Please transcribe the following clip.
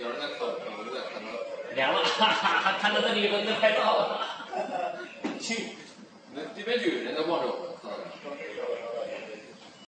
有人在看我在看他。 亮了，哈哈，看到这里以后就拍照了。 行，那这边就有人。